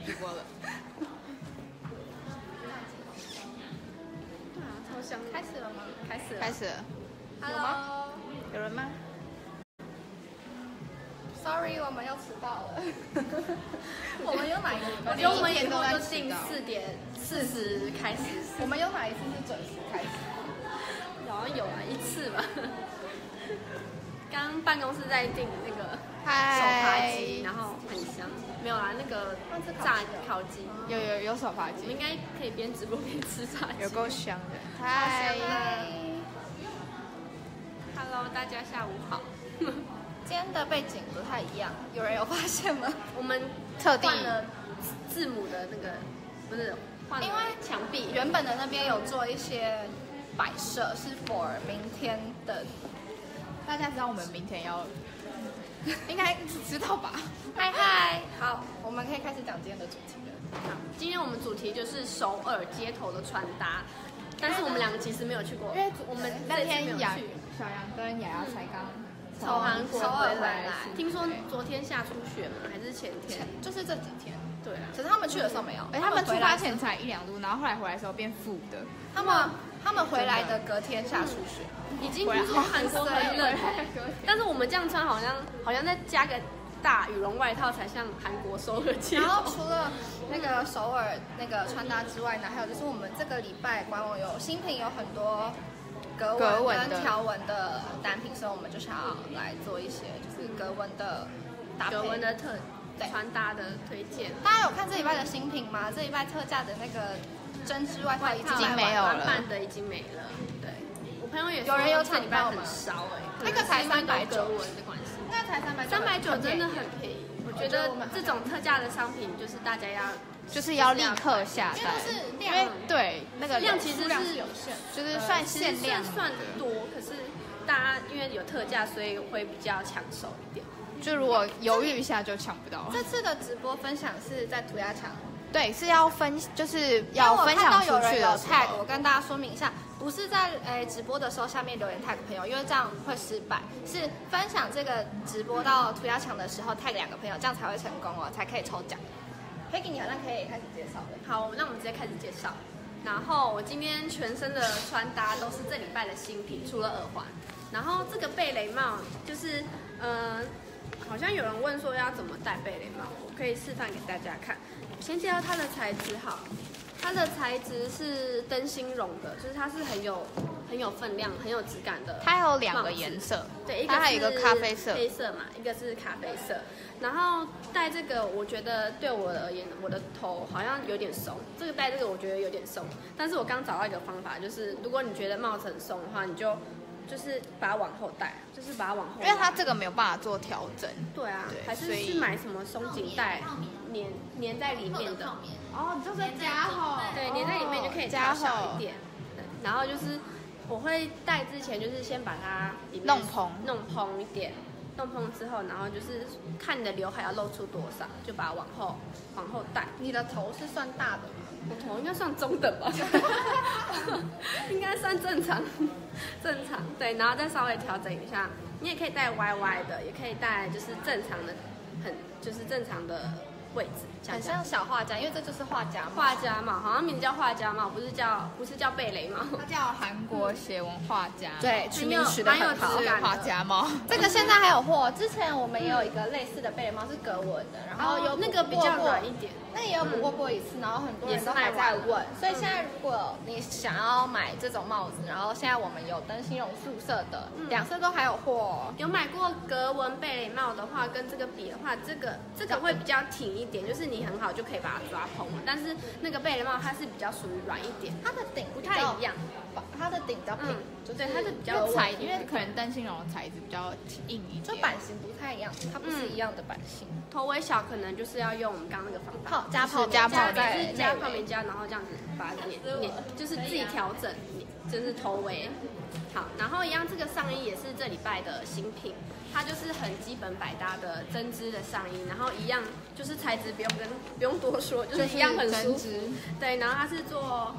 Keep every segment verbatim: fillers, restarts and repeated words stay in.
皮过了。 对啊，超香。开始了吗？开始了。 开始了。 有吗？ 有人吗 ？Sorry， 我们又迟到了。我们有哪一个？ 我觉得我们以后就定四点四十开始。我们有哪一次是准时开始？好像有啊，一次吧。刚办公室在订那个手扒鸡，然后很香。没有啦，那个炸烤鸡。 有有有手扒鸡。 我们应该可以边直播边吃炸鸡。 有够香的。 嗨 ，Hello， 大家下午好。今天的背景不太一样，有人有发现吗？我们特地换了字母的那个，不是换了墙壁。原本的那边有做一些摆设，是 for 明天的。 大家知道我们明天要，应该知道吧？ 嗨嗨，好，我们可以开始讲今天的主题了。好，今天我们主题就是首尔街头的穿搭，但是我们两个其实没有去过，因为我们那天雅小杨跟雅雅才刚。 从韩国回来，听说昨天下初雪嘛，还是前天？就是这几天。对啊。可是他们去的时候没有， 哎，他们出发前才一两度，然后后来回来的时候变负的。 他们他们回来的隔天下初雪，已经听说韩国很冷，但是我们这样穿好像好像再加个大羽绒外套才像韩国首尔街头。然后除了那个首尔那个穿搭之外呢，还有就是我们这个礼拜官网有新品有很多。格纹跟条纹的单品，所以我们就想要来做一些就是格纹的搭配，格纹的特穿搭的推荐。大家有看这礼拜的新品吗？这礼拜特价的那个针织外套已经没有了， 短版的已经没了。对，我朋友也有人有这礼拜很烧哎，那个才三百九，格纹的关系，那才三百三百九真的很便宜。我觉得这种特价的商品就是大家要。 就是要立刻下单， 因为对那个量其实是有限， 就是算限量， 算多，可是大家因为有特价，所以会比较抢手一点。 就如果犹豫一下就抢不到。 这次的直播分享是在涂鸦墙， 对，是要分，就是要分享出去的。 tag 我跟大家说明一下，不是在诶直播的时候下面留言 tag 朋友，因为这样会失败。是分享这个直播到涂鸦墙的时候 tag 两个朋友，这样才会成功哦，才可以抽奖。Peggy， 你好像可以开始介绍了。好，那我们直接开始介绍。然后我今天全身的穿搭都是这礼拜的新品，除了耳环。然后这个贝雷帽就是，呃，好像有人问说要怎么戴贝雷帽，我可以示范给大家看。先介绍它的材质好，它的材质是灯芯绒的，就是它是很有很有分量、很有质感的。 它有两个颜色， 对，一个还有一个咖啡色， 黑色嘛，一个是咖啡色。然后戴这个，我觉得对我而言，我的头好像有点松。这个戴这个我觉得有点松，但是我刚找到一个方法，就是如果你觉得帽子很松的话，你就就是把它往后戴，就是把它往后。 因为它这个没有办法做调整。 对啊，对还是去买什么松紧带，粘粘在里面的。 哦，就是加厚。 对，粘在里面就可以加小一点。对，然后就是我会戴之前就是先把它弄蓬， 弄蓬一点。弄蓬之后，然后就是看你的刘海要露出多少，就把它往后往后戴。你的头是算大的吗？我头应该算中等吧，应该算正常，正常。对，然后再稍微调整一下。你也可以戴歪歪的，也可以戴就是正常的，很就是正常的位置，很像小画家，因为这就是画家帽。画家帽好像名字叫画家帽，不是叫不是叫贝雷帽， 它叫韩国写文画家。 对，取名取得很好， 画家帽。 这个现在还有货，之前我们也有一个类似的贝雷帽是格纹的，然后有那个比较软一点，那也有补过过一次，然后很多人都还在问。所以现在如果你想要买这种帽子，然后现在我们有灯芯绒素色的，两色都还有货。有买过格纹贝雷帽的话，跟这个比的话，这个这个会比较挺一点，就是你很好就可以把它抓蓬了。但是那个贝雷帽它是比较属于软一点，它的顶不太一样，它的顶比较平，就对，它是比较材，因为可能灯芯绒的材质比较硬一点， 就版型不太一样，它不是一样的版型。头围小可能就是要用我们刚刚那个方法，加泡加泡在加泡棉胶，然后这样子把它粘粘，就是自己调整，就是头围。好，然后一样，这个上衣也是这礼拜的新品，它就是很基本百搭的针织的上衣，然后一样就是材质不用跟不用多说，就是一样很舒服。对，然后它是做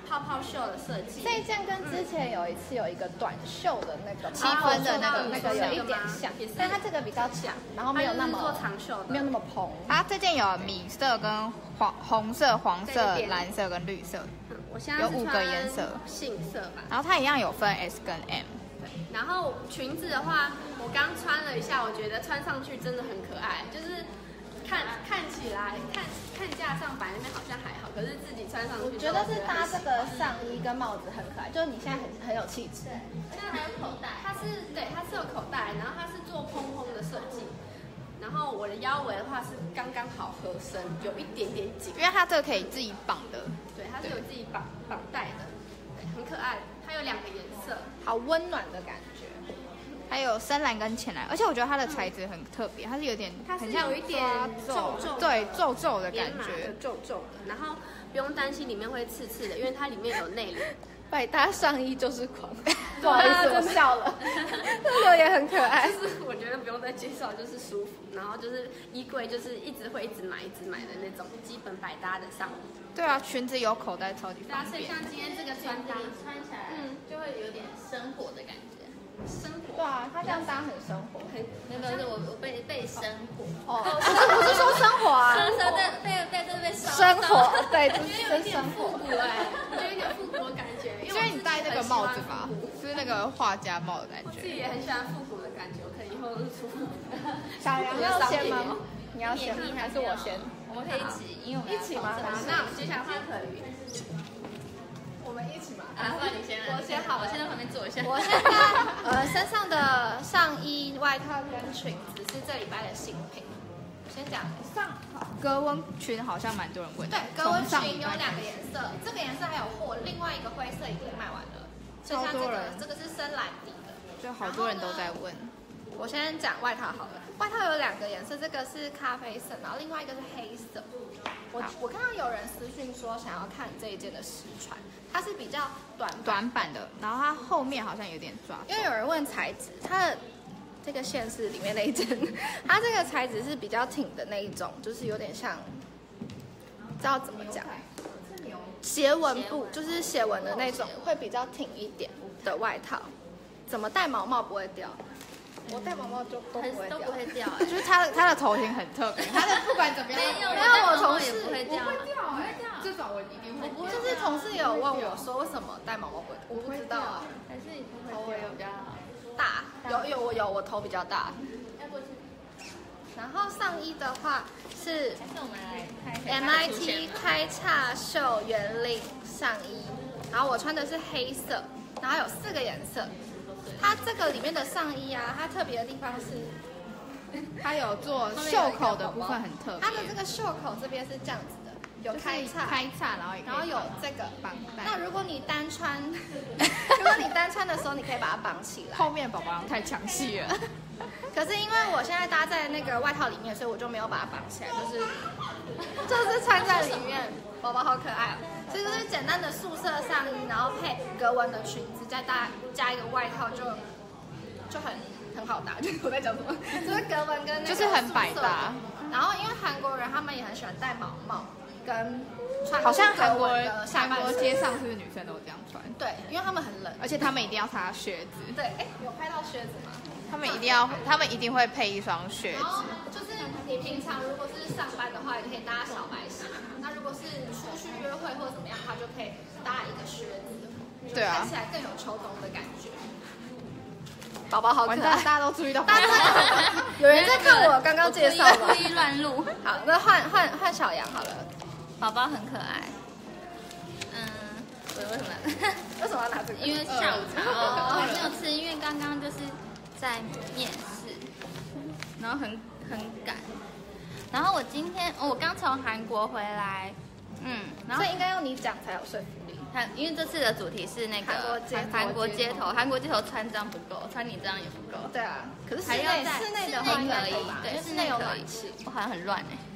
泡泡袖的设计。 这一件跟之前有一次有一个短袖的那个七分的那个那个有一点像，但它这个比较长，然后没有那么做长袖的， 没有那么蓬。 它这件有米色跟黄红色、黄色、蓝色跟绿色， 我现在有五个颜色， 杏色吧。 然后它一样有分 S 跟 M。 然后裙子的话，我刚穿了一下，我觉得穿上去真的很可爱，就是看看起来看看架上摆那边好像还好，可是自己穿上去， 我觉得是搭这个上衣跟帽子很可爱，就是你现在很很有气质。 现在还有口袋，它是对，它是有口袋，然后它是做蓬蓬的设计。然后我的腰围的话是刚刚好合身，有一点点紧， 因为它这个可以自己绑的， 对，它是有自己绑绑带的，对，很可爱。它有两个颜色， 好温暖的感觉。 还有深蓝跟浅蓝，而且我觉得它的材质很特别，它是有点它是很像有一点皱皱， 对，皱皱的感觉， 皱皱的。然后不用担心里面会刺刺的，因为它里面有内敛。 百搭上衣就是狂，不好意思，我笑了。这个也很可爱， 就是我觉得不用再介绍，就是舒服。然后就是衣柜就是一直会一直买一直买的那种基本百搭的上衣。 对啊，裙子有口袋，超级方便。 所以像今天这个穿搭， 穿起来，嗯，就会有点生活的感觉。 生活。 对啊，它这样搭很生活。 很那个是我我被被生活。 哦，不是说生活啊， 生活被被被这被生活，对，就是生活。 复古哎，就有点复古的感觉。 因为你戴那个帽子嘛，就是那个画家帽的感觉。 自己也很喜欢复古的感觉，我可能以后都是出复古。 小杨要先吗？你要先还是我先？ 我们可以一起，因为我们一起吗？ 好，那我们接下来换可宇。 我们一起吗？ 啊，不然你先，我先好，我先在旁边坐一下。 我现在呃身上的上衣、外套跟裙子是这礼拜的新品。我先讲上格纹裙好像蛮多人问的。 对，格纹裙有两个颜色，这个颜色还有货，另外一个灰色已经卖完了，剩下这个这个是深蓝底的， 就好多人都在问。 我先讲外套好了，外套有两个颜色，这个是咖啡色，然后另外一个是黑色。我我看到有人私讯说想要看这一件的实穿，它是比较短短版的，然后它后面好像有点抓， 因为有人问材质，它的这个线是里面那一件，它这个材质是比较挺的那一种，就是有点像，不知道怎么讲，斜纹布，就是斜纹的那种，会比较挺一点的外套，怎么戴毛帽不会掉？我戴毛帽就都不会掉， 都不会掉， 就是它的它的头型很特别，它的不管怎么样， 没有没有我同事也不会掉， 不会掉哎，这种我一定会掉。 就是同事有问我说为什么戴毛毛不会，我不知道啊， 还是你头围有比较大，有有我有我头比较大。然后上衣的话是还是我们来看一下 M I T 开叉袖圆领上衣，然后我穿的是黑色，然后有四个颜色。它这个里面的上衣啊，它特别的地方是， 它有做袖口的部分很特别， 它的这个袖口这边是这样子的，有开叉， 开叉，然后也然后有这个绑带。 那如果你单穿，如果你单穿的时候，你可以把它绑起来。 后面宝宝太强势了。 可是因为我现在搭在那个外套里面，所以我就没有把它绑起来，就是就是穿在里面。宝宝好可爱哦！所以就是简单的素色上衣，然后配格纹的裙子，再搭加一个外套就，就很很好搭。就是我在讲什么？就是格纹跟那个就是很百搭。 然后因为韩国人他们也很喜欢戴毛帽，跟穿好像韩国的韩国街上是不是女生都这样穿？ 对，因为他们很冷， 而且他们一定要擦靴子。 对，哎，有拍到靴子吗？ 他们一定要，他们一定会配一双靴子。 就是你平常如果是上班的话，你可以搭小白鞋。那如果是出去约会或者怎么样的话，就可以搭一个靴子， 对啊， 看起来更有秋冬的感觉。宝宝好可爱， 大家都注意到， 大家有人在看我刚刚介绍吗？ 故意乱录。 好，那换换换小杨好了。 宝宝很可爱。嗯，我为什么？ 为什么要拿这个？ 因为下午茶哦，我还没有吃，因为刚刚就是在面试，然后很很赶。然后我今天、哦、我刚从韩国回来，嗯，然后所以应该要你讲才有说服力。 韩，因为这次的主题是那个韩国街头，韩国街头穿这样不够，穿你这样也不够。 对啊，可是室还要内在室内的室内话应该可以，对， 室内有可以暖气。 我好像很乱哎。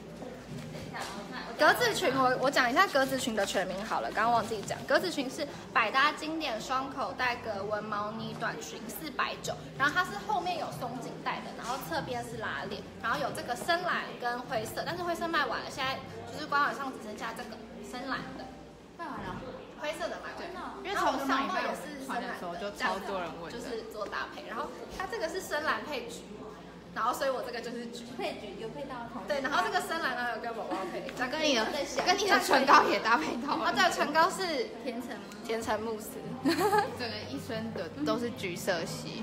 格子裙，我我讲一下格子裙的全名好了，刚刚忘记讲。格子裙是百搭经典双口袋格纹毛呢短裙，四百九，然后它是后面有松紧带的，然后侧边是拉链，然后有这个深蓝跟灰色，但是灰色卖完了，现在就是官网上只剩下这个深蓝的。 卖完了。 灰色的买完， 因为从上一也拜我是深蓝们穿的时候就的， 超多人问的， 就是做搭配。然后它这个是深蓝配橘，然后所以我这个就是橘。 配橘有配到同。 对，然后这个深蓝呢有跟宝宝配， 那跟你的跟你的唇膏也搭配到啊， 了。 对，唇膏是甜橙吗？ 甜橙慕斯。 整个一身的都是橘色系。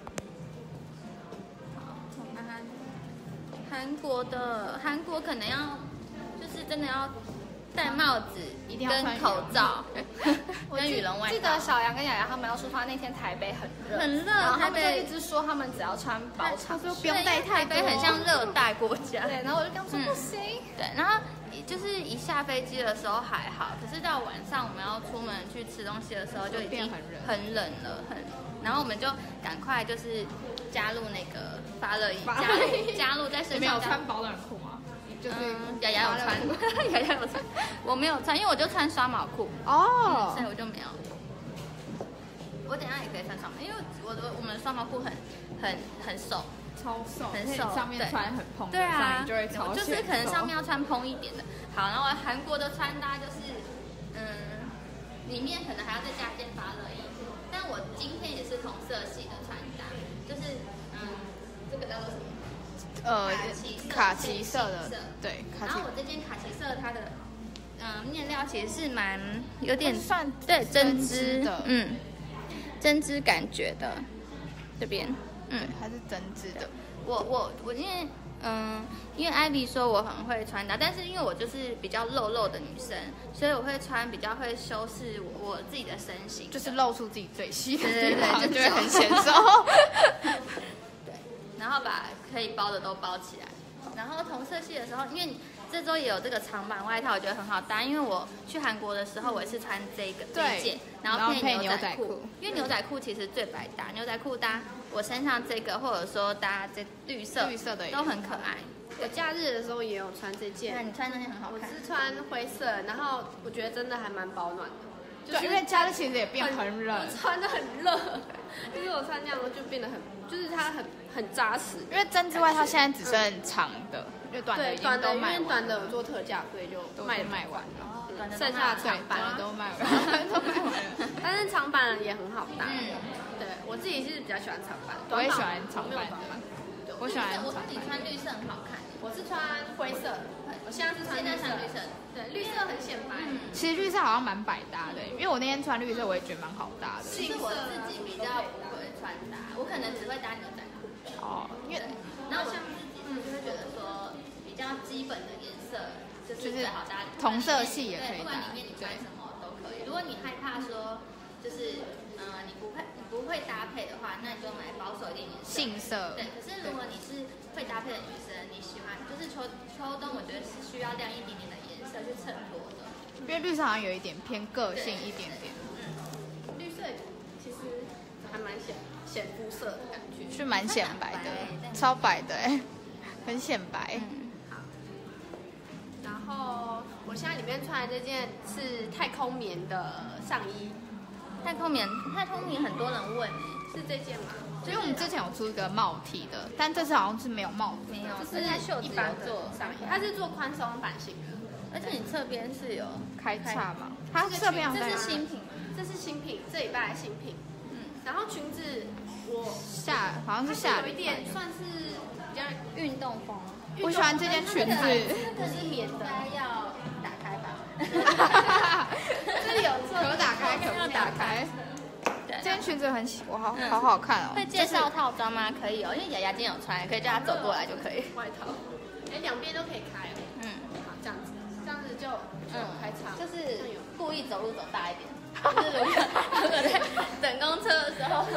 韩韩国的韩国可能要就是真的要戴帽子， 一定要穿跟口罩，跟羽绒外套。 记得小杨跟雅雅他们要出发那天，台北很热， 很热然后他们就台北一直说他们只要穿薄长袖， 不用带太多台北很像热带国家。 对，然后我就跟他们说嗯不行。 对，然后就是一下飞机的时候还好，可是到晚上我们要出门去吃东西的时候，就已经变很热很冷了，很。然后我们就赶快就是加入那个发热衣，加发热衣入加入在你们有身上加穿保暖裤吗？就是嗯，雅雅有穿，雅雅有穿，我没有穿，因为我就穿刷毛裤， 哦所以我就没有。我等一下也可以穿刷毛，因为我的我们的刷毛裤很很很瘦， 超瘦， 很瘦而且你上面对穿很蓬的， 对啊上面就会超就是可能上面要穿蓬一点的。好，然后韩国的穿搭就是，嗯，里面可能还要再加件发热衣，但我今天也是同色系的穿搭，就是嗯，这个叫做什么？ 呃卡卡其色的，对，卡其然后我这件卡其色它的嗯面料其实是蛮有点算对针针织织的嗯，针织感觉的这边嗯。 它是针织的。 我我我因为嗯，因为 Ivy 说我很会穿搭，但是因为我就是比较肉肉的女生，所以我会穿比较会修饰我我自己的身形， 就是露出自己最细的对对对地方， 就就会很显瘦。 对，然后把可以包的都包起来。然后同色系的时候，因为这周也有这个长版外套，我觉得很好搭。因为我去韩国的时候，我也是穿这个这一件，然后配牛仔裤，因为牛仔裤其实最百搭，牛仔裤搭我身上这个，或者说搭这绿色， 绿色的也都很可爱。 我假日的时候也有穿这对， 件， 你穿那件很好看。 我是穿灰色，然后我觉得真的还蛮保暖的。 对，因为假日其实也变很冷， 我穿的很热，就是我穿这样就变得很，就是它很很扎实。 因为针织外套现在只剩长的，因为短的已经对短的，因都卖完为短的了， 有做特价，所以就都卖卖完了。 哦短的剩下的对， 长版短的都卖完了，都卖完了。 但是长版也很好搭。 嗯对我自己是比较喜欢长版， 我也喜欢短版长版的我没有短版。对我喜欢我长自己穿绿色很好看， 我是穿灰色，我现在是穿现在绿色穿绿色。 对，绿色很显白。 嗯， 其实绿色好像蛮百搭的，因为我那天穿绿色，我也觉得蛮好搭的。 是我自己比较不会穿搭，我可能只会搭牛仔裤。 哦，因为然后像自己就会觉得说比较基本的颜色就是最好搭的， 同色系也可以对，不管搭里面你穿什么都可以。如果你害怕说就是呃你不会你不会搭配的话，那你就买保守一点颜色。 杏色， 对，可是如果你是会搭配的女生，你喜欢就是秋秋冬，我觉得是需要亮一点点的颜色去衬托的。 因为绿色好像有一点偏个性一点点， 绿色其实还蛮显显肤色的感觉。 是蛮显白的，超白的哎，很显白。 嗯， 然后我现在里面穿的这件是太空棉的上衣， 太空棉，太空棉很多人问欸， 是这件吗？ 因为我们之前有出一个帽 T 的，但这次好像是没有帽子。 没有， 就是它袖子一般的有做上衣，它是做宽松版型的。 而且你侧边是有开叉嘛，它这边好这像是新品吗？ 这是新品，这礼拜的新品。 嗯， 然后裙子我下好像它是下有一点算是比较运动风。 我喜欢这件裙子， 不是棉的， 应该要打开吧？ 这里有做可打开可不打开。 对这件裙子很喜，我好嗯好好看哦。 会介绍套装吗？可以哦，因为雅雅今天有穿，可以叫她走过来就可以。 外套，哎，两边都可以开哦。 嗯， 好，这样子，这样子就就有开叉， 就是故意走路走大一点。就是如果如果在等公车的时候，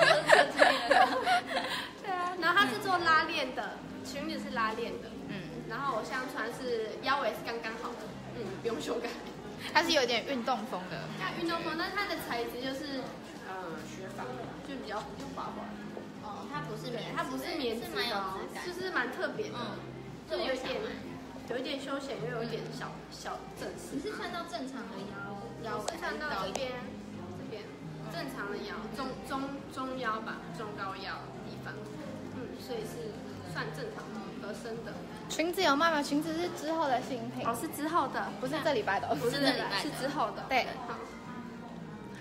对啊，然后它是做拉链的，裙子是拉链的， 嗯， 然后我现在穿是腰围是刚刚好的，嗯，不用修改。 它是有点运动风的， 像运动风，但是它的材质就是呃雪纺，就比较比较滑滑。 哦，它不是棉， 它不是棉质是蛮有的哦质，感， 就是蛮特别的， 嗯， 就是有一点这我想买有一点休闲，又有一点小小正式。 你是穿到正常的腰腰围， 穿到这边这边正常的腰，中中中腰吧，中高腰地方，嗯，所以是算正常的合身的。 裙子有卖吗？裙子是之后的新品， 哦，是之后的， 不是这礼拜的哦， 不是这礼拜的是之后的。 对， 好，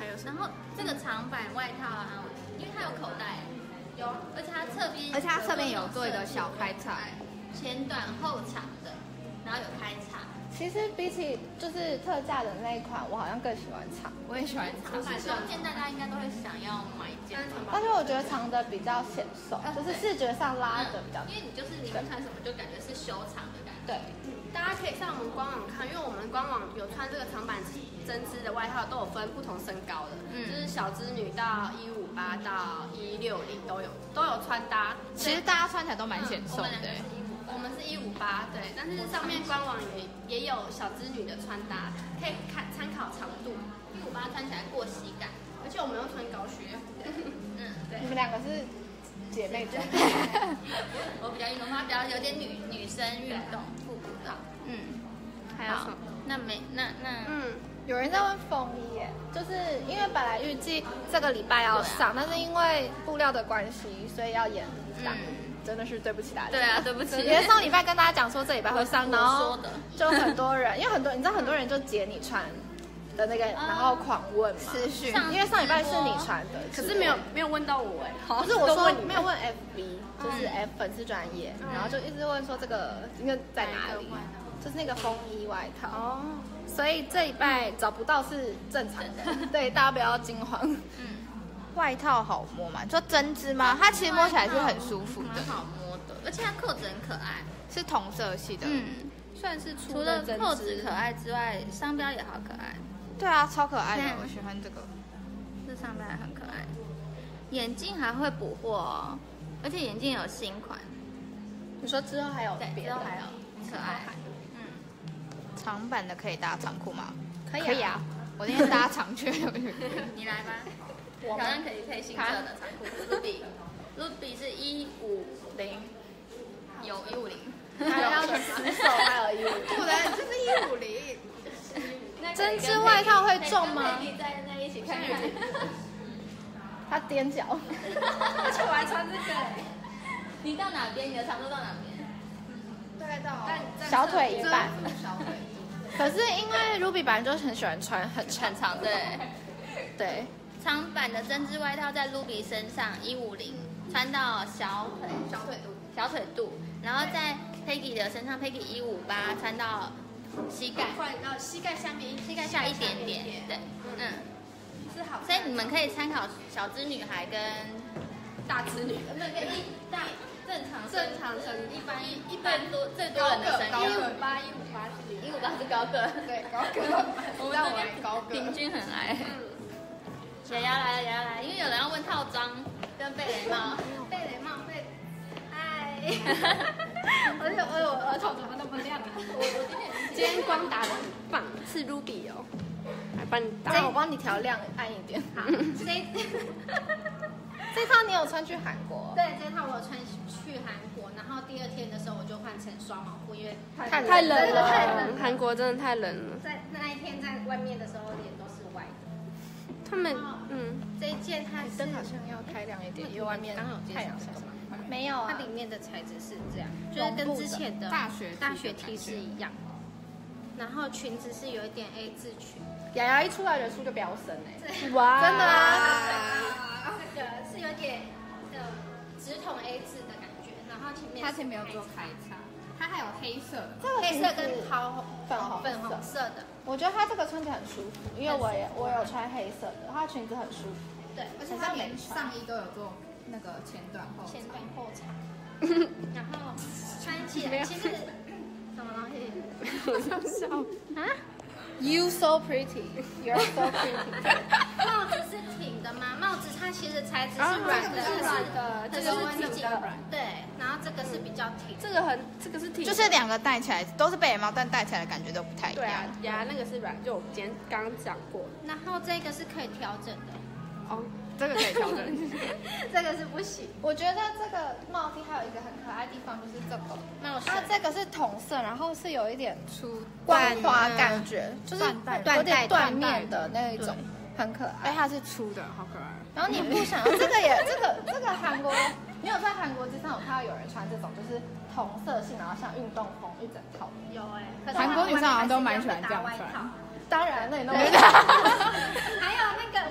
还有，然后这个长版外套啊，因为它有口袋，有，而且它侧边， 而且它侧边有做一个小开叉， 前短后长的，然后有开叉。 其实比起就是特价的那一款，我好像更喜欢长， 我也喜欢长长版中间大家应该都会想要买一件长版， 而且我觉得长的比较显瘦，就是视觉上拉的比较。 因为你就是里面穿什么就感觉是修长的感觉。 对， 大家可以上我们官网看，因为我们官网有穿这个长版针织的外套，都有分不同身高的，嗯，就是小织女到一五八到一六零都有都有穿搭。 其实大家穿起来都蛮显瘦的。 我们是一五八，对，但是上面官网也也有小织女的穿搭，可以看参考长度。 一五八穿起来过膝感， 而且我们又穿高靴。 嗯，对。 你们两个是姐妹装。 我比较运动，她比较有点女女生运动复古的。嗯， 还有什么？ 那没那那嗯，有人在问风衣耶，就是因为本来预计这个礼拜要上，但是因为布料的关系，所以要延上。真的是对不起大家。 对啊，对不起。 因为上礼拜跟大家讲说这礼拜会上，然后就很多人，因为很多你知道很多人就截你传的那个，然后狂问嘛，私讯，因为上礼拜是你传的， 可是没有没有问到我哎， 不是我说没有问 F B， 就是 F 粉丝专业，然后就一直问说这个应该在哪里，就是那个风衣外套哦，所以这礼拜找不到是正常的，对，大家不要惊慌。 嗯。外套好摸吗？就针织吗？它其实摸起来是很舒服的， 蛮好摸的，而且它扣子很可爱， 是同色系的， 嗯， 算是除了扣子可爱之外，商标也好可爱。 对啊，超可爱的，我喜欢这个， 这商标也很可爱。眼镜还会补货哦，而且眼镜有新款。 你说之后还有别的？ 之后还有可爱， 嗯，长版的可以搭长裤吗？ 可以， 可以啊。我那天搭长靴， 你来吧。挑战可以配新色的长裤 ，Ruby，Ruby 是一五零，有一五零， 还要死手还有一五零， 不然就是一五零。 针织外套会重吗？ 可以在那一起看日剧。 他踮脚， 而且我还穿这个。你到哪边？你的长度到哪边？ 大概到小腿一半。 小腿。 可是因为 Ruby 本来就很喜欢穿很很长，对， 对。 长版的针织外套在 Ruby 身上一五零，穿到小腿小腿肚小腿肚，然后在 Peggy 的身上 Peggy 一五八穿到膝盖， 快到膝盖下面， 膝盖下一点点，对，嗯， 是好。 所以你们可以参考小织女孩跟大织女， 那个一大正常正常身一般一般多最多人的身高一五八一五八是一五八是高个， 对高个，我让我来高个， 平均很矮。雅雅来了，雅雅来了，因为有人要问套装跟贝雷帽， 贝雷帽贝，嗨，而且我我额头怎么那么亮啊？我我今天今天光打的很棒，是 Ruby 哦，来帮你打， 我帮你调亮暗一点。 好，这这套你有穿去韩国？ 对，这套我有穿去韩国，然后第二天的时候我就换成双毛裤，因为太太冷了， 太冷， 韩国真的太冷了。 在那一天在外面的时候脸都是歪的。 他们嗯， 这一件它是灯好像要开亮一点，因为外面太阳晒。没有啊， 它里面的材质是这样，就是跟之前的大学大学 T 是一样。然后裙子是有一点 A 字裙， 雅雅一出来人数就飙升哎， 哇， 真的啊， 这个是有点的直筒 A 字的感觉，然后前面它前面有做开叉，它还有黑色的， 这个黑色跟桃粉红粉红色的， 我觉得它这个穿起来很舒服，因为我也我有穿黑色的，它裙子很舒服， 对， 而且它连上衣都有做那个前短后前短后长，然后穿起来其实什么东西？ 我想笑啊 ，You so pretty, you're so pretty。 帽子是挺的吗？帽子它其实材质是软的， 是软的，这个是挺的， 对，然后这个是比较挺， 这个很这个是挺， 就是两个戴起来都是贝雷帽，但戴起来的感觉都不太一样。 对啊，呀，那个是软，就我今天刚刚讲过。 然后这个是可以调整的， 哦， 这个可以调整， 这个是不行。 我觉得这个帽 T 还有一个很可爱的地方，就是这个帽它这个是同色，然后是有一点粗光滑感觉，就是有点缎面的那一种，很可爱。 哎，它是粗的，好可爱。 然后你不想要这个也这个这个韩国，你有在韩国街上有看到有人穿这种就是同色系，然后像运动风一整套。 有哎， 韩国女生好像都蛮喜欢这样穿。 当然，那你弄。 还有那个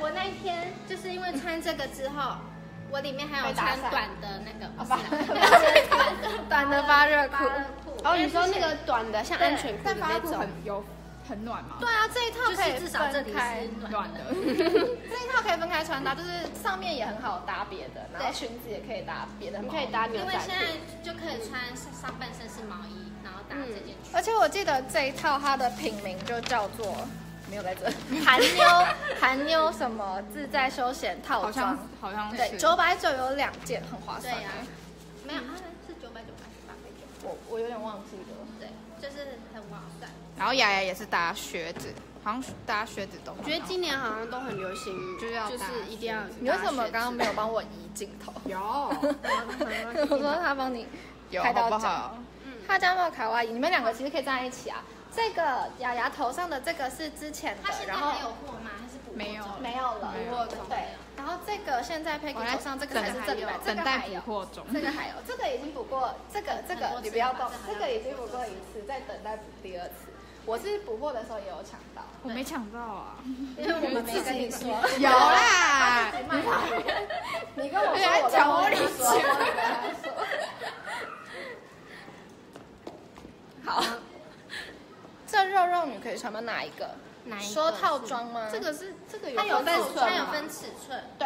我那一天就是因为穿这个之后，我里面还有穿短的那个，不是短的短的发热裤。 哦，你说那个短的像安全裤的但发那种裤很，有很暖吗？ 对啊，这一套可以至少这里分开是，暖暖的。 这一套可以分开穿搭，就是上面也很好搭别的，然后裙子也可以搭别的毛衣。 你可以搭牛仔因为现在裤。 就可以穿上上半身是毛衣，然后搭这件裙。 而且我记得这一套它的品名就叫做没有在这，韩妞韩妞什么自在休闲套好像装， 好像对， 是九百九有两件，很划算。 对呀，没有，它是九百九还是八百九？ 我我有点忘记了。 对，就是很划算。 然后雅雅也是搭靴子，好像搭靴子都。 我觉得今年好像都很流行， 就是要搭就是一定要。 你为什么刚刚没有帮我移镜头？ 有？ 我说他帮你有开到脚好不好？ 他家没有卡哇伊，你们两个其实可以站在一起啊。这个雅雅头上的这个是之前的它，现在然后还有货吗？还是补货没有中没有了， 没有我对。然后这个现在 Peggy 头上这个才是这礼拜，这等待个还有， 补货中。 这个还有，这个已经补过，这个这个你不要动，这个已经补过一次，在等待补第二次。我是补货的时候也有抢到， 我没抢到啊， 因为我们没跟你说。 有啦， 你跟我说，我跟我跟你说，我跟他说。好，这肉肉女可以穿吗？哪一个？ 哪一个说套装吗？ 这个是这个有它有分分它有寸吗分尺寸， 对。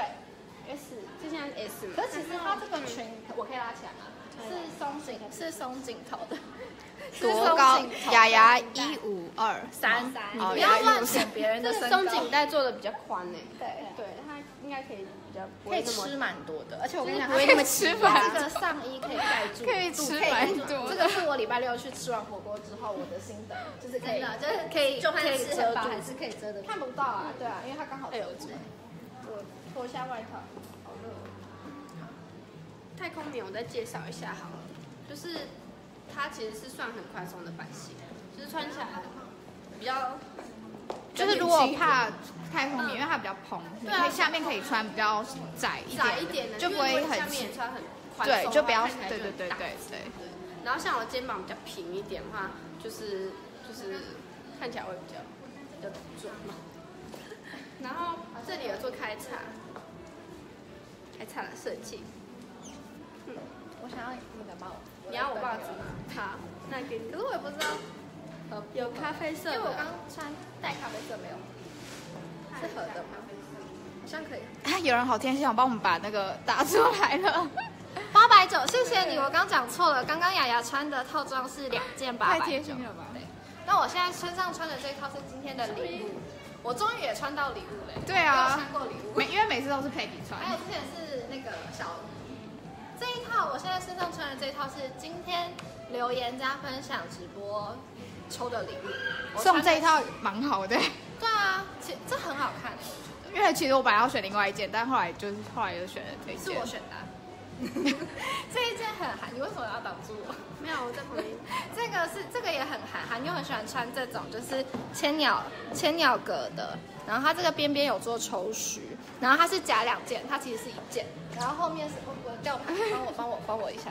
S，这现在是 S 吗？ 可是其实它这个裙我可以拉起来吗？是松紧，是松紧头的。 多高？雅雅一五二三， 哦不要乱选别人的这身高。 个松紧带做的比较宽呢。 对， 对，它应该可以比较不可以会那么吃蛮多的，而且我跟你讲， 不会那么吃饭这个上衣可以盖住， 可以吃蛮多这个是我礼拜六去吃完火锅之后我的心得，就是可以， 真的就是可以就算可以吃遮住， 很饱还是可以遮得住。 看不到啊，对啊，因为它刚好遮住。我脱下外套，好热。 太空棉，我再介绍一下好了，就是它其实是算很宽松的版型，就是穿起来比较， 就是如果怕太后面，因为它比较蓬，你对啊可以下面可以穿比较窄一窄一点的， 就不会很下面也穿很宽松的话， 对，就不要看起来对对对就很大对对。 然后像我肩膀比较平一点的话，就是就是看起来会比较比较准嘛。然后这里有做开叉，开叉的设计。 我想要你的帽子， 你要我帽子吗？好，那给你。 可是我也不知道， 有咖啡色的， 因为我刚穿带咖啡色没有，是合的吗？好像可以。 啊，有人好贴心，我帮我们把那个打出来了， 八百九，谢谢你，我刚讲错了，刚刚雅雅穿的套装是两件八太百九。 贴心了吧？ 对，那我现在身上穿的这一套是今天的礼物，我终于也穿到礼物嘞。 对啊没有穿过礼物。 每因为每次都是 Peggy 穿还，有之前是那个小，这一套我现在身上穿的这一套是今天留言加分享直播抽的礼物，我穿的送这一套蛮好的。 对啊，其实这很好看， 因为其实我本来要选另外一件，但后来就是后来就选了这一件。 是我选的啊。这一件很韩，你为什么要挡住我？ 没有我在旁边。 这个是这个也很韩，韩妞很喜欢穿这种就是千鸟千鸟格的，然后它这个边边有做抽须，然后它是夹两件，它其实是一件，然后后面是我我叫盘，帮我帮我帮我一下。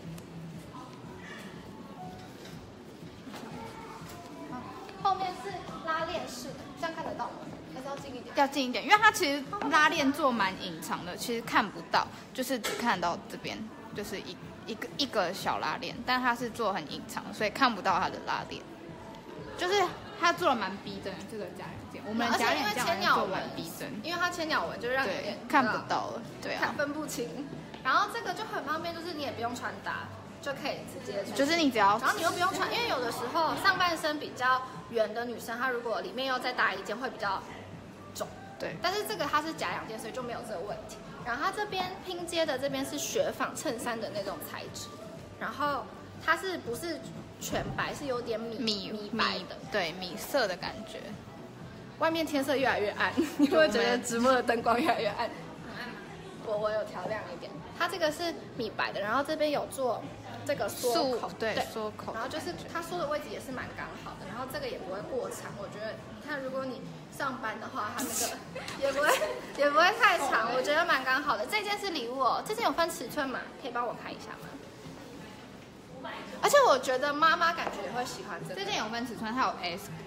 后面是拉链式的，这样看得到吗？还是要近一点？ 要近一点，因为它其实拉链做蛮隐藏的，其实看不到，就是只看到这边，就是一一个一个小拉链，但它是做很隐藏，所以看不到它的拉链。就是它做的蛮逼真的，这个夹链件，我们的夹链而且因为件千鸟纹做蛮逼真， 因为它千鸟纹就让你有对点， 看不到了，对看啊， 分不清。然后这个就很方便，就是你也不用穿搭，就可以直接穿。 就是你只要然后你又不用穿，因为有的时候上半身比较圆的女生，她如果里面又再搭一件会比较肿。 对， 但是这个它是夹两件，所以就没有这个问题。然后它这边拼接的这边是雪纺衬衫的那种材质，然后它是不是全白，是有点米米米白的。 对米色的感觉。 外面天色越来越暗，你会觉得直播的灯光越来越暗。我我有调亮一点， 它这个是米白的，然后这边有做这个缩口， 对缩口， 然后就是它缩的位置也是蛮刚好的，然后这个也不会过长。我觉得你看，如果你上班的话，它那个也不会也不会太长，我觉得蛮刚好的。这件是礼物哦，这件有分尺寸吗？可以帮我看一下吗？ 而且我觉得妈妈感觉也会喜欢这个。 这件有分尺寸，它有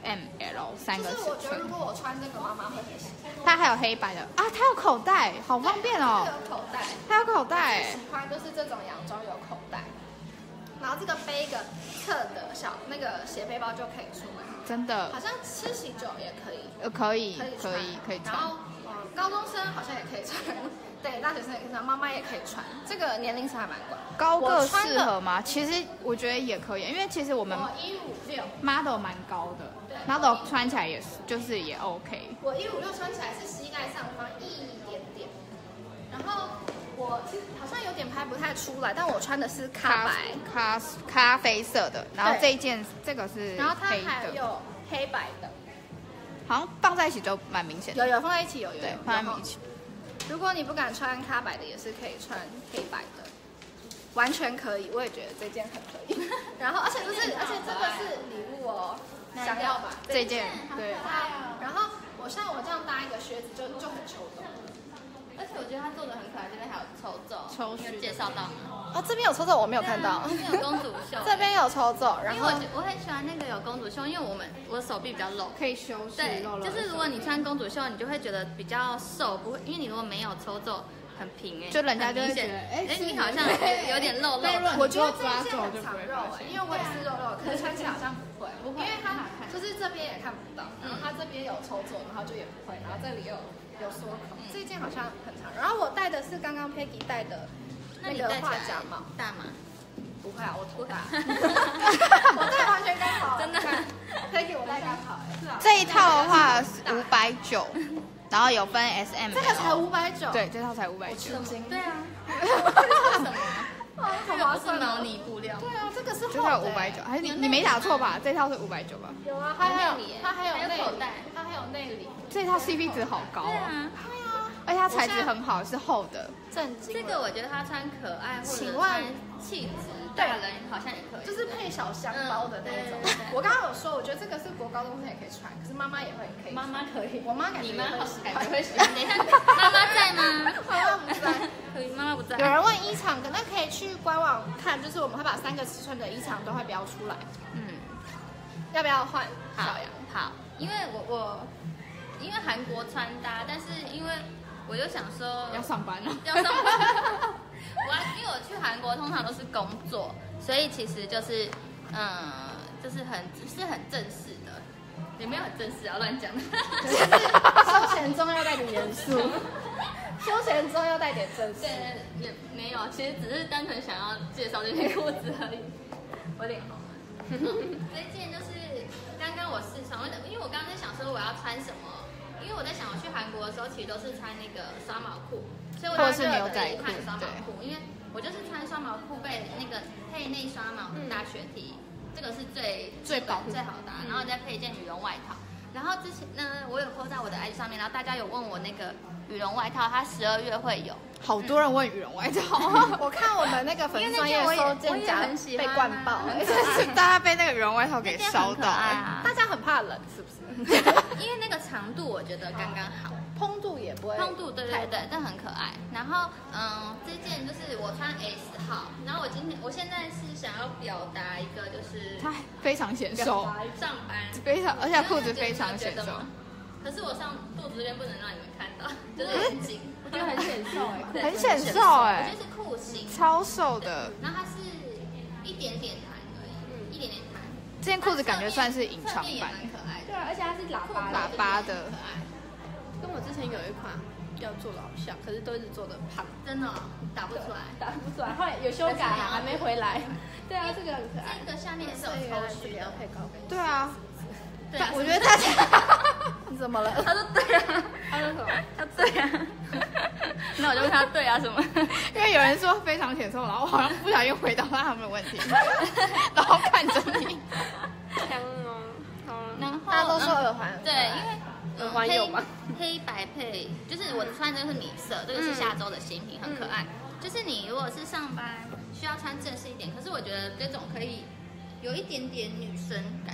S、M、L 三个尺就是我觉得如寸。 果我穿这个，妈妈会很喜欢。 它还有黑白的啊，它有口袋，好方便哦。 它有口袋， 它有口袋， 喜欢就是这种洋装有口袋。然后这个背一个侧的小那个斜背包就可以出门， 真的好像吃喜酒也可以， 呃可以可以穿可以可以穿。 然后嗯，高中生好像也可以穿，对，大学生也可以穿，妈妈也可以穿，这个年龄层还蛮广。 高个我穿的适合吗？其实我觉得也可以，因为其实我们我一五六， model 蛮高的对 ，model 穿起来也是就是也 OK。 我一五六穿起来是膝盖上方一点点，然后我其实好像有点拍不太出来，但我穿的是咖白， 咖咖啡色的，然后对这一件这个是然后它黑的， 还有黑白的， 好像放在一起就蛮明显的。 有有放在一起有有有对，放在一起。 如果你不敢穿咖白的，也是可以穿黑白的，完全可以。我也觉得这件很可以。然后，而且这是，而且这个是礼物哦，想要吧？ 这件对， 然后我像我这样搭一个靴子就就很秋冬。 而且我觉得它做的很可爱，这边还有抽奏， 抽你有介绍到吗？ 哦，这边有抽奏，我没有看到。 这边有公主袖， 这边有抽奏，然后因为我觉我很喜欢那个有公主袖，因为我们我的手臂比较露。 可以修饰对露，露的就是如果你穿公主袖，你就会觉得比较瘦，不会，因为你如果没有抽奏，很平哎、 就人家就会很明显觉得哎哎、 是你好像有点露露的。 我觉得这抓件很手就不会长肉哎， 发现因为我也是肉肉，可是穿起来好像不会， 不会因为它就是这边也看不到，然后它这边有抽奏，然后就也不会，然后这里有有缩口，这件好像很长。然后我戴的是刚刚 Peggy 戴的那个你戴起来画甲帽， 大吗？ 不会啊，我头大，我戴完全刚好， 真的 ，Peggy 我戴刚好哎，是啊， 这一套的话是五百九，然后有分 S、M、 这个才五百九， 对，这套才五百九， 对啊，为什么？ 好这个划算不是毛哦。 呢布料， 对啊，这个是这套厚的五百九，还是你有你没内里打错吧？这套是五百九吧？ 有啊，它还有内里耶它还有内里还有口袋， 它还有内里， 这套 C P 值好高哦， 对啊。 而且它材质很好，是厚的。 震惊了。 这个我觉得他穿可爱或者请问穿气质，大人好像也可以， 就是配小香包的那种嗯对对对。 我刚刚有说，我觉得这个是国高中生也可以穿，可是妈妈也会可以。 妈妈可以， 我妈感觉你妈好也会喜欢感觉会喜欢。等一下，妈妈在吗？ 妈妈不在。 可以，妈妈不在。 有人问衣长，可能可以去官网看，就是我们会把三个尺寸的衣长都会标出来。 嗯， 要不要换小好杨？ 好，因为我我因为韩国穿搭，但是因为我就想说要上班了， 要上班。我还因为我去韩国通常都是工作，所以其实就是嗯，就是很是很正式的，也没有很正式啊，乱讲。 休闲中要带点严肃，休闲中要带点正式。 对，也没有，其实只是单纯想要介绍这件裤子而已。我脸红。这件就是刚刚我试穿，因为我刚刚在想说我要穿什么，因为我在想我去韩国的时候其实都是穿那个刷毛裤，所以我或者是牛仔裤看刷毛裤，因为我就是穿刷毛裤配那个配内刷毛的大雪 T，、嗯、这个是最最保最好的、啊，然后再配一件羽绒外套。然后之前呢，我有 po 在我的 I G 上面，然后大家有问我那个羽绒外套，它十二月会有。 好多人问羽绒外套， 我看我们那个粉丝专业收件夹被灌爆， 就是大家被那个羽绒外套给烧到、 啊， 大家很怕冷是不是？ 因为那个长度我觉得刚刚好。 蓬度也不会， 蓬度对对对，但很可爱。然后嗯，这件就是我穿 S 号，然后我今天我现在是想要表达一个就是它非常显瘦， 上班非常，而且裤子非常显瘦。 可是我上肚子这边不能让你们看到，就是很紧， 我觉得很显瘦哎， 很显瘦哎， 我觉得是裤型， 超瘦的。 然后它是一点点弹而已，一点点弹。 这件裤子感觉算是隐藏版， 可爱的， 对，而且它是喇叭喇叭的。 跟我之前有一款要做的好像，可是都是做的胖， 真的、哦、打不出来， 打不出来，后来有修改啊，还没回来。对啊，这个很可爱。 这个下面也是有抽须的， 配高跟。 对啊， 对啊， 我觉得大家你怎么了？ 他说对啊， 他说什么？ 他对啊。那我就问他对啊什么？ 因为有人说非常显瘦，然后我好像不小心回答到他们的问题，然后看着你。 香哦，好了， 然后大家都说耳环， 对，因为。 耳环有吗？ 黑白配，就是我穿的是米色，这个是下周的新品，很可爱。就是你如果是上班需要穿正式一点，可是我觉得这种可以有一点点女生感觉，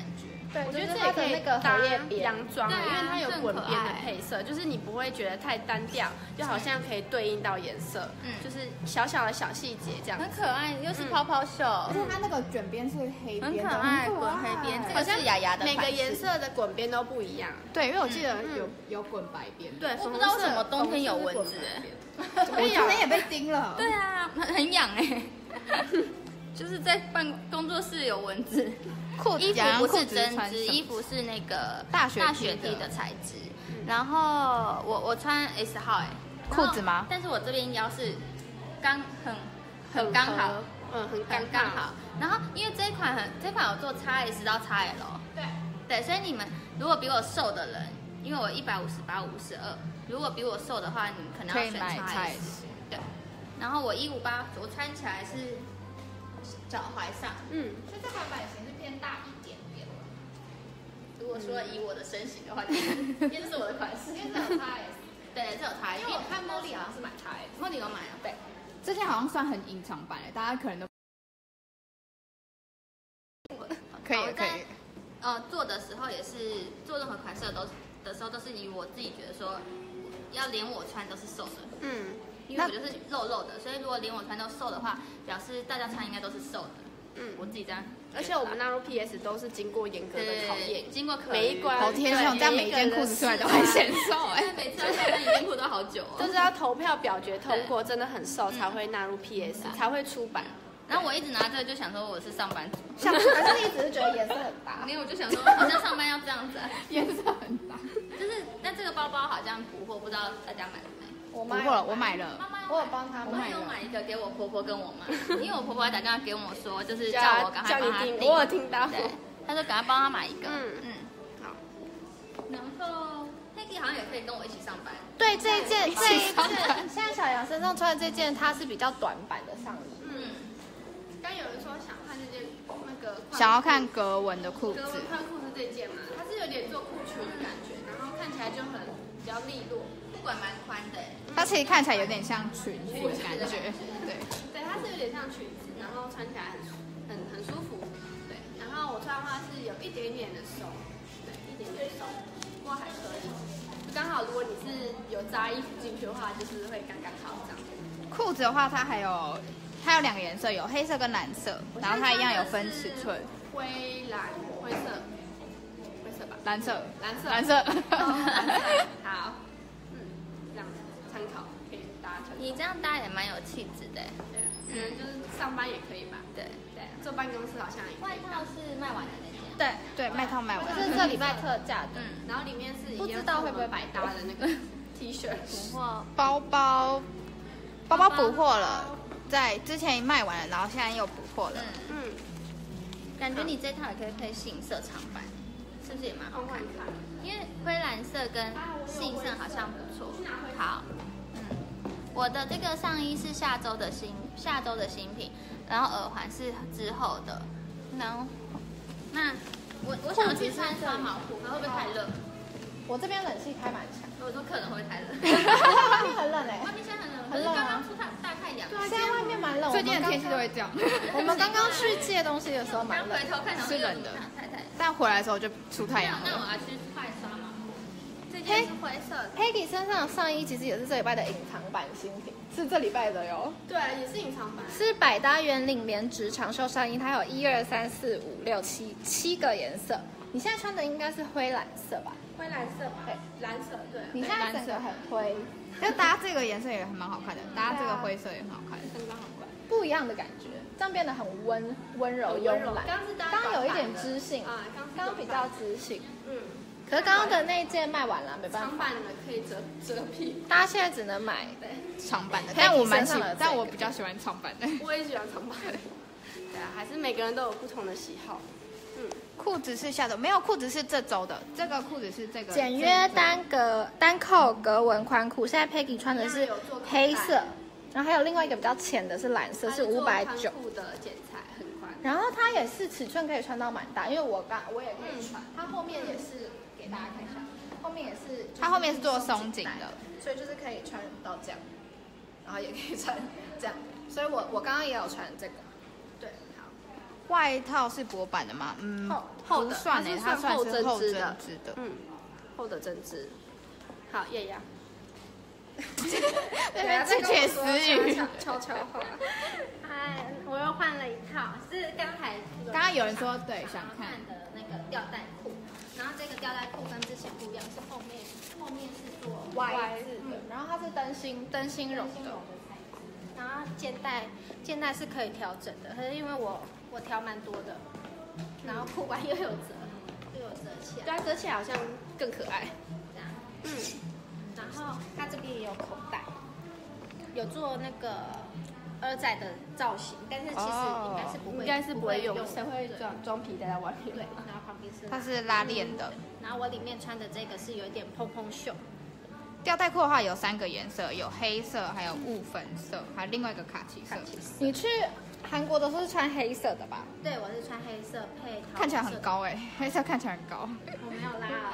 对， 我觉得就是这也可以它的那个搭荷叶边， 洋装， 对啊因为它有这很可滚边的爱配色，就是你不会觉得太单调，就好像可以对应到颜色， 嗯就是小小的小细节这样子。 很可爱，又是泡泡袖， 而且它那个卷边是黑边的， 很可爱， 很可滚黑边，这好像个是雅雅的每个款式颜色的滚边都不一样。 对，因为我记得嗯有有滚白边， 对， 我不粉红色知道为什么冬天有蚊子粉红色是哎滚白边我今天也被叮了。 对啊，很很痒哎，就是在办工作室有蚊子。 裤子衣洋裤子服不是针织， 穿什么衣服是那个大雪大地的雪地的材质。然后我我穿 S 号哎， 裤子吗？ 但是我这边腰是刚很很刚好， 嗯，很刚很刚好。然后因为这一款很这款有做 X S 到 X L， 对对，所以你们如果比我瘦的人，因为我一百五十八、五十二，如果比我瘦的话，你们可能要选 X S。对，然后我一五八，我穿起来是脚踝上， 嗯， 所以这款版型是偏大一点点。如果说以我的身形的话，因为这是我的款式，因为这有 X S， 对，这有 X S，因为我看 Molly 好像是买 X S，Molly 有买啊，对。 之前好像算很隐藏版诶，大家可能都可以可以。 呃，做的时候也是做任何款式的都的时候，都是以我自己觉得说，要连我穿都是瘦的， 嗯， 因为我就是肉肉的，所以如果连我穿都瘦的话，表示大家穿应该都是瘦的。 嗯我自己这样。 而且我们纳入 P S 都是经过严格的考验， 经过考每一关好贴心，这样每一件裤子出来都很显瘦哎。 对，每次要穿一件裤都好久哦。 就是要投票表决通过，真的很瘦才会纳入 P S，才会出版。 然后我一直拿这个就想说我是上班族， 像可是你只是觉得颜色很搭， 因为我就想说好像上班要这样子， 颜色很大。 就是那这个包包好像补货，不知道大家买了没？ 我妈不过了，我买了。 妈妈我有帮她我买有买一个给我婆婆跟我妈，因为我婆婆还打电话给我说，就是叫叫我赶快叫你听， 帮她订。 我有听到。 对，她说赶快帮她买一个。 嗯嗯， 好。 然后 Peggy 好像也可以跟我一起上班。 对这一件这一件，现在小杨身上穿的这件，它是比较短版的上衣。 嗯， 刚有人说想看这件那个想要看格纹的裤子格，纹宽裤是这件嘛？它是有点做裤裙的感觉，然后看起来就很比较利落。 不管蛮宽的。 它其实看起来有点像裙子的感觉。对， 对，它是有点像裙子，然后穿起来很很很舒服。对，然后我穿的话是有一点点的松，对，一点点松，不过还可以。就刚好，如果你是有扎衣服进去的话，就是会刚刚好这样。 裤子的话，它还有它有两个颜色，有黑色跟蓝色，然后它一样有分尺寸。 灰蓝、灰色、灰色吧， 蓝色， 蓝色， 蓝色。 好，嗯，这样参考可以大家参考。 你这样搭也蛮有气质的。 对，可能就是上班也可以吧。 对对，坐办公室好像也可外以。 套是卖完的那件。 对， 对，卖套卖完。 这是这礼拜特价的。 嗯， 然后里面是不知道会不会百搭的那个 T 恤。 补货。 包包，包包补货了，在之前卖完了，然后现在又补货了。 嗯， 嗯， 感觉你这套也可以配杏色长版，是不是也蛮好看的？ 看。 因为灰蓝色跟杏色好像不错。好，嗯，我的这个上衣是下周的新下周的新品，然后耳环是之后的。然后，那我我想要去穿刷毛裤，可会不会太热？ 我这边冷气开蛮强， 我说可能会太热。 外面很冷哎、 外面现在很冷，可是刚刚出太大太阳。 现在外面蛮冷， 最近的天气都会这样， 我们刚刚去借东西的时候蛮冷刚回。头看， 是冷的太太。 但回来的时候就出太阳了。 那我要去快刷毛裤。 这件是灰色的。 Peggy 身上的上衣其实也是这礼拜的隐藏版新品，是这礼拜的哟。 对，也是隐藏版。 是百搭圆领棉质长袖上衣，它有一二三四五六七七个颜色。你现在穿的应该是灰蓝色吧？ 灰蓝色吧？对，蓝色对。 你现在整个很灰， 就搭这个颜色也还蛮好看的，搭这个灰色也很好看。 刚刚好看。 不一样的感觉，这样变得很温温柔慵懒。 刚是搭刚刚有一点知性， 啊，刚刚刚比较知性。 嗯， 可是刚刚的那一件卖完了，没办法长版，的可以折折屁。 大家现在只能买。 长版的， Peggy 但我蛮喜身上的这，个但我比较喜欢长版的。 我也喜欢长版的。对啊，还是每个人都有不同的喜好。嗯， 裤子是下周，没有裤子是这周的，这个裤子是这个简约单格单扣格纹宽裤，现在 Peggy 穿的是黑色，然后还有另外一个比较浅的是蓝色，是五百九。 裤的剪裁很宽。 然后它也是尺寸可以穿到蛮大，因为我刚我也可以穿，它后面也是给大家看一下，后面也是， 它后面是做松紧的， 所以就是可以穿到这样，然后也可以穿这样，所以我我刚刚也有穿这个。 对，好。 外套是薄版的吗？嗯， 厚的不算诶，它算是厚针织的。 嗯，厚的针织。好，叶芽。 对啊，窃窃私语。 悄悄话。 哎，我又换了一套，是刚才刚刚有人说对想看看的那个吊带裤，然后这个吊带裤跟之前不一样，是后面后面是做 Y 字的，然后它是灯芯灯芯绒的， 然后肩带肩带是可以调整的，可是因为我我调蛮多的，然后裤管又有折，又有折起来， 对啊，折起来好像更可爱。 这样，嗯，然后它这边也有口袋，有做那个二仔的造型，但是其实应该是不会， 应该是不会用， 的谁会装装皮带在外面？ 对，然后旁边是它是拉链的。 然后我里面穿的这个是有一点蓬蓬袖。 吊带裤的话有三个颜色，有黑色，还有雾粉色，还有另外一个卡其色。 你去韩国的时候是穿黑色的吧？ 对，我是穿黑色配桃红色的。 看起来很高哎、欸，黑色看起来很高。 我没有拉、哦。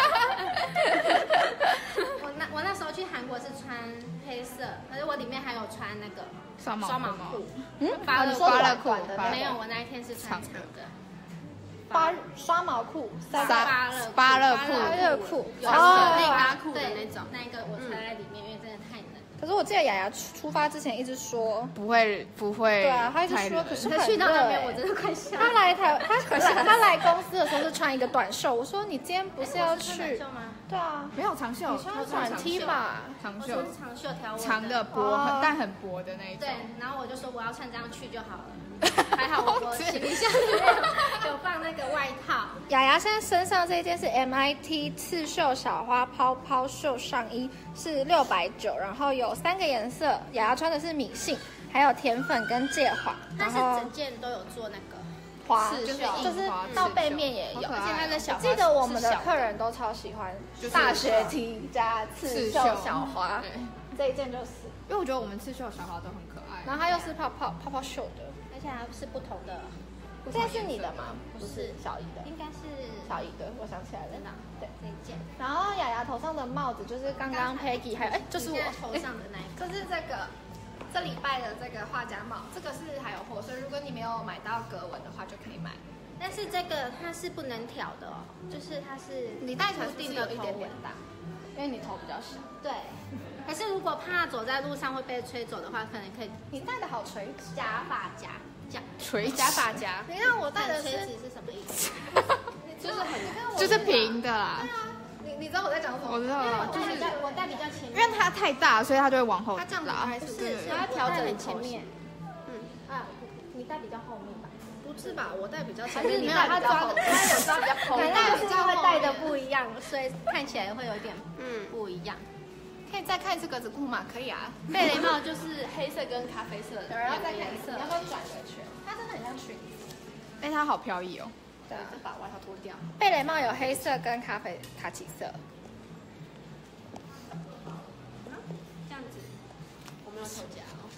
我那我那时候去韩国是穿黑色，可是我里面还有穿那个双毛双毛裤。 嗯， 芭乐芭乐裤的没有，我那一天是穿长的。 芭刷毛裤， 芭乐芭乐裤， 芭乐裤， 有哦内拉裤的那种， 那一个我穿在里面，因为真的太冷。 可是我记得雅雅出发之前一直说， 不会不会， 对啊，她一直太冷说，可是可很去到那边热我真的快笑了。 她来台，她来她来公司的时候是穿一个短袖，我说你今天不是要去？ 吗？ 对啊， 没有长袖， 你穿短 T 吧？ 长袖我说是长袖条纹长的薄， 哦很但很薄的那一种。 对，然后我就说我要穿这样去就好了。还好我我行李箱里面有有放那个外套。 雅雅现在身上这件是 M I T 刺绣小花泡泡袖上衣，是六百九，然后有三个颜色。雅雅穿的是米杏，还有甜粉跟芥黄， 它是然后整件都有做那个花刺绣就是到背面也有。 好可爱哦而且它的小我记得我们的客人都超喜欢就是大学 T 加刺绣小花， 对， 这一件就是。 因为我觉得我们刺绣小花都很可爱。 然后它又是泡泡泡泡袖的， 而且还是不同的， 这件是你的吗？ 不是小姨的， 应该是小姨的，我想起来了。 真的对， 这一件。 然后雅雅头上的帽子就是刚刚 Peggy 还有哎，就是我你现在头上的那一个， 就是这个，这礼拜的这个画家帽，这个是还有货，所以如果你没有买到格纹的话，就可以买。 但是这个它是不能调的哦，就是它是你戴起来固定是有一的头纹点点大，因为你头比较小。 对。可是如果怕走在路上会被吹走的话，可能可以你戴的好垂直， 假发夹夹。 垂假发夹， 你看我戴的是， 垂直是什么意思？ 就是很， 就是平的啦。 对啊，你你知道我在讲什么？ 我知道了， 就就是是我戴比较前面， 因为它太大，所以它就会往后它这样子拉。 拍是不是？ 是它调整很很前面。 嗯啊，你戴比较后面吧。 不是吧？我戴比较前面， 还是没有你戴他抓的， 比较后面。 他有抓比较抠可能的， 是因为戴的不一样，所以看起来会有点嗯， 不一样。 可以再看一次格子裤吗？可以啊。 贝雷帽就是黑色跟咖啡色有人要两个再看一次， 颜色你要。不要转个圈？它真的很像裙子。 哎，它好飘逸哦。 对啊， 再把外套脱掉。 贝雷帽有黑色跟咖啡卡其色。 这样子，我没有头夹哦。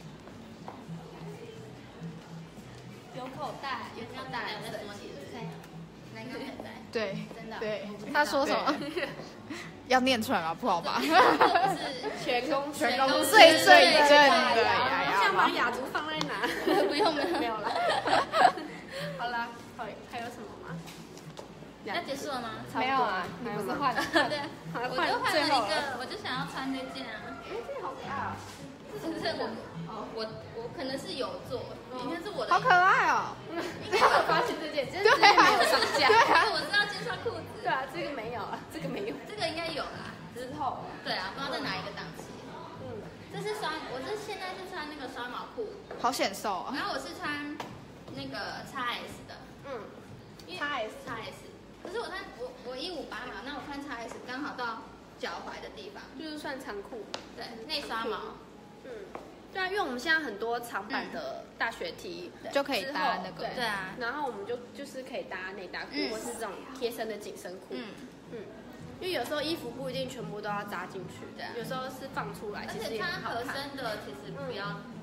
有口袋，有这样带来的什么对不对？哪个口袋？ 对， 真的对。 他说什么？ 要念出来吗？不好吧？ 是全公全公公最最最正正的的雅雅想把吧。 雅竹放在哪？ 不用了， 没有了。好啦，还还有什么吗？ 要结束了吗？ 没有啊，你不是换了？ 对， 好， 我就换换了一最后了。 个，我就想要穿这件啊。 哎，这个好可爱啊！ 是不是我？我我可能是有做，应该是我的。 好可爱哦。 应该有发现这件，只是对这件没有上架。 对啊我知道介绍裤子， 对啊，这个没有啊，这个没有。 这个应该有啦。 之后， 对啊，不知道在哪一个档期。 嗯， 这是双，我这现在是穿那个双毛裤， 好显瘦啊。 然后我是穿那个 X S 的， 嗯， 因为 X S X S。可是我穿我我一五八嘛，那我穿 X S 刚好到脚踝的地方， 就是算长裤。 对，内刷毛。 嗯，对啊，因为我们现在很多长版的大学 T 就可以搭那个之后对啊， 然后我们就就是可以搭内搭裤， 嗯或是这种贴身的紧身裤。 嗯， 嗯，因为有时候衣服不一定全部都要扎进去， 对啊有时候是放出来， 而其实也且穿合很好看。 身的其实不要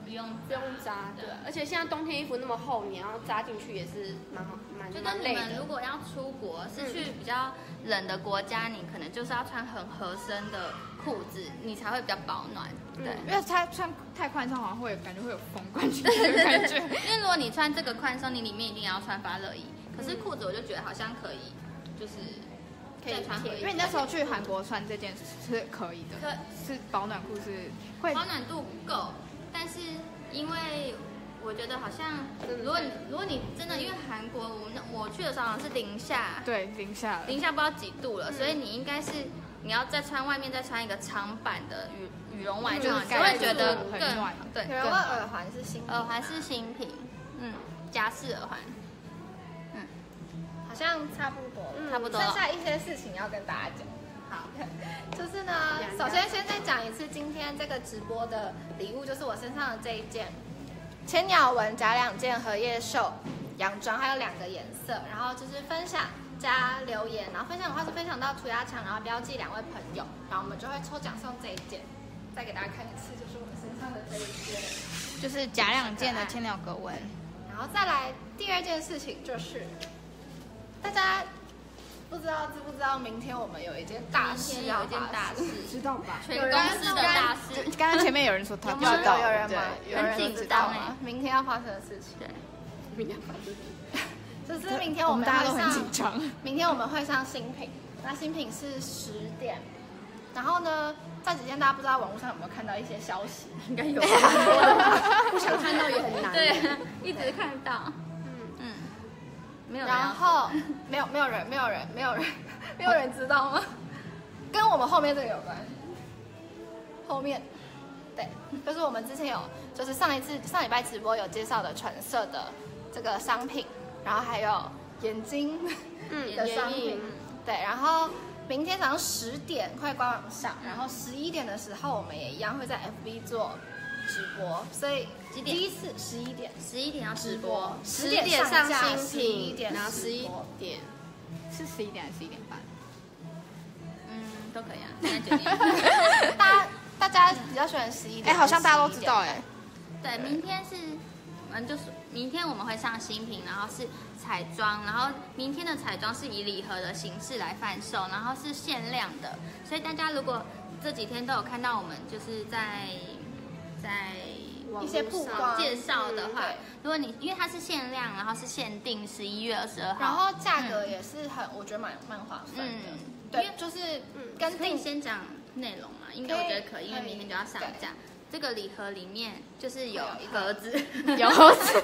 不用不用扎，对，而且现在冬天衣服那么厚，你要扎进去也是蛮好蛮就蛮累跟你们如的。 果要出国，是去比较冷的国家，你可能就是要穿很合身的裤子，你才会比较保暖。对， 因为它穿太宽松，好像会感觉会有风灌进去的感觉。 因为如果你穿这个宽松，你里面一定要穿发热衣。可是裤子我就觉得好像可以，就是可以再穿回去。 因为你那时候去韩国穿这件是可以的， 可是保暖裤是会保暖度不够，但是因为我觉得好像，如果你如果你真的因为韩国，我那我去的时候好像是零下， 对零下了零下不知道几度了，所以你应该是你要再穿外面再穿一个长版的羽羽绒外套，你就会觉得很更暖对。 有人问耳环是新品吗， 耳环是新品，嗯，夹式耳环， 好像差不多了， 差不多了剩下一些事情要跟大家讲。好，就是呢，首先先再讲一次，今天这个直播的礼物就是我身上的这一件千鸟纹假两件荷叶袖洋装，还有两个颜色，然后就是分享加留言，然后分享的话是分享到涂鸦墙，然后标记两位朋友，然后我们就会抽奖送这一件。再给大家看一次，就是我们身上的这一件， 就是假两件的千鸟格纹。 然后再来第二件事情就是，大家不知道知不知道，明天我们有一件大事要有一件大事， 事， 知道吧？ 全公司的大事， 刚刚前面有人说他有吗？ 不知道， 有人吗？ 对有人很紧知道张欸吗？明天要发生的事情， 对， 明天发生就是明天我我们们大家都很会上紧张。 明天我们会上新品，那新品是十点。然后呢，这几天大家不知道网络上有没有看到一些消息？ 应该有， 不想看到也很难。 对，一直看到，嗯嗯，没有人要然后没有没有人没有人没有人没有人知道吗？跟我们后面这个有关。后面，对，就是我们之前有，就是上一次上礼拜直播有介绍的纯色的这个商品，然后还有眼睛嗯的商品眼影， 对，然后明天早上十点会官网上，然后十一点的时候我们也一样会在 F B 做直播，所以几点第一次十一点十一点要直直播播，， 十十点上点架新十一品， 点然后十一直播点。 是十一点还是十一点半？ 嗯，都可以啊，现在决定。 大家大家比较喜欢十一点， 哎，好像大家都知道哎。 对，明天是，嗯，就是明天我们会上新品，然后是彩妆，然后明天的彩妆是以礼盒的形式来贩售，然后是限量的，所以大家如果这几天都有看到我们就是在在一些曝光介绍的话， 嗯对如果你因为它是限量，然后是限定十一月二十二号， 然后价格也是很，我觉得蛮蛮划算的。 嗯对，就是跟可以定先讲内容嘛，应该我觉得可以，因为可以明天就要上架。这个礼盒里面就是有一个盒子， 有盒子，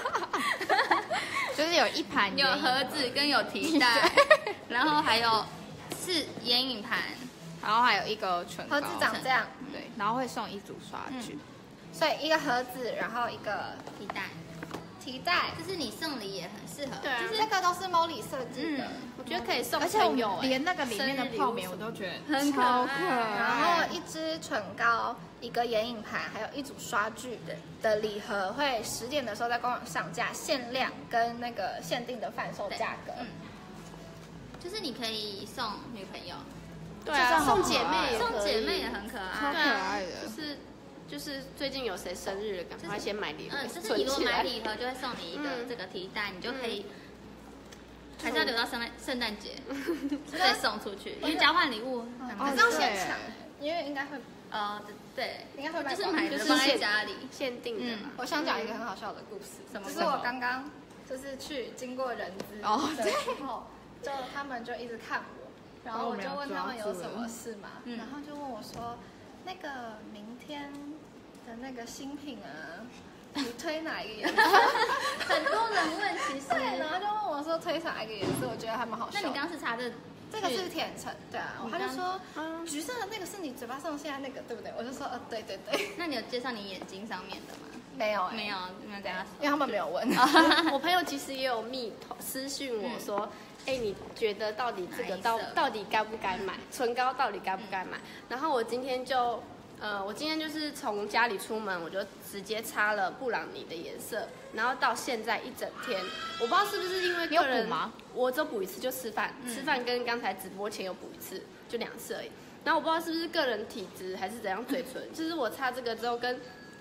就是有一盘有眼影盒子跟有提袋，然后还有是眼影盘， 然后还有一个唇膏盒子长这样， 对，然后会送一组刷具。 所以一个盒子，然后一个提袋， 提袋， 就是你送礼也很适合。 对啊这个都是 Molly 设计的。 嗯， 我觉得可以送而且我朋友哎， 连那个里面的生日礼物泡棉我都觉得很可超爱可爱。 然后一支唇膏，一个眼影盘，还有一组刷具的的礼盒，会十点的时候在官网上架，限量跟那个限定的贩售价格。 嗯，就是你可以送女朋友， 对啊， 这样好送姐妹也可以送姐妹也很可超爱。 可爱的就是就是最近有谁生日了，赶快先买礼物嗯，就是存你如果起来。 买礼盒，就会送你一个嗯这个提袋，你就可以，还是要留到圣诞圣诞节再送出去，因为交换礼物还可蛮是要现场，因为应该会， 呃对， 应该会卖就是光就是买的放在现家里。 限定的嘛。 我想讲一个很好笑的故事， 什么就是我刚刚就是去经过人资哦的时候，就他们就一直看我，然后我就问他们有什么事嘛， 嗯然后就问我说，那个明天的那个新品啊，你推哪一个颜色？ 很多人问，其实， 对，然后就问我说推哪一个颜色，我觉得还蛮好笑的。 那你刚刚是查这这个是甜橙，对啊， 你刚他就说橘色的那个是你嘴巴上现在那个，对不对？我就说呃，对对对， 那你有介绍你眼睛上面的吗？ 没有、欸、 没有，没有跟他说。 因为他们没有问。 我朋友其实也有密私讯我说，哎、你觉得到底这个到哪一色到底该不该买？唇膏到底该不该买？然后我今天就，呃，我今天就是从家里出门，我就直接擦了布朗尼的颜色，然后到现在一整天，我不知道是不是因为你有个人补吗？ 我只有补一次，就吃饭，吃饭跟刚才直播前有补一次，就两次而已。然后我不知道是不是个人体质还是怎样，嘴唇，就是我擦这个之后跟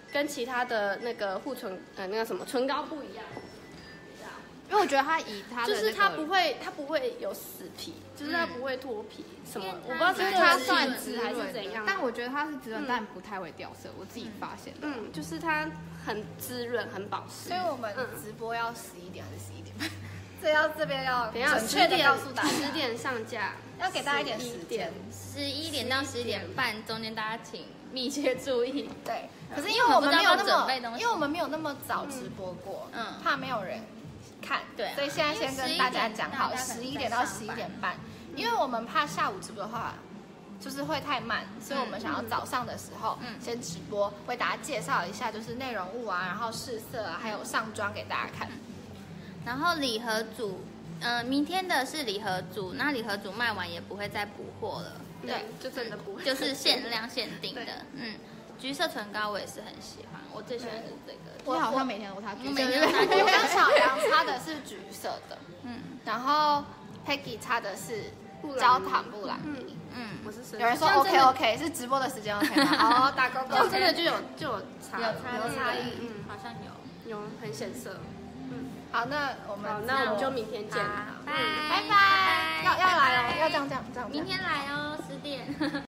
跟其他的那个护唇呃那个什么唇膏不一样。 因为我觉得它以它的、那个、 就是它不会，它不会有死皮，就是它不会脱皮、嗯、什么，我不知道是它算滋滋还是怎样， 但我觉得它是滋润，嗯、但不太会掉色，我自己发现的。 嗯，就是它很滋润，很保湿。 所以我们直播要十一点还是十一点半？这要这边要等一下准确的告诉大家， 十点上架， 要给大家一点时间， 十一点到十一点半中间大家请密切注意。 对，可是因为我们没有那么， 因因为我们没有那么早直播过，嗯，怕没有人看， 对， 所以现在先跟大家讲好，十一点到十一点半，因为我们怕下午直播的话，就是会太慢，所以我们想要早上的时候，嗯，先直播为大家介绍一下，就是内容物啊，然后试色啊，还有上妆给大家看。 然后礼盒组，嗯、呃，明天的是礼盒组，那礼盒组卖完也不会再补货了， 对，就真的不会， 就是限量限定的，嗯。橘色唇膏我也是很喜欢，我最喜欢的是这个。 我好像每天都擦橘色。 每天都擦橘色。 我跟小杨擦的是橘色的，嗯，然后 Peggy 擦的是焦糖布朗尼，嗯，我是有人说 OK OK 是直播的时间 OK 吗？哦，打勾勾， 真的就有就有差有差有差异， 嗯，好像有有很显色。 嗯，好，那我们好，那我们就明天见， 拜拜拜，要要来哦，要这样这样这样， 明天来哦，十点。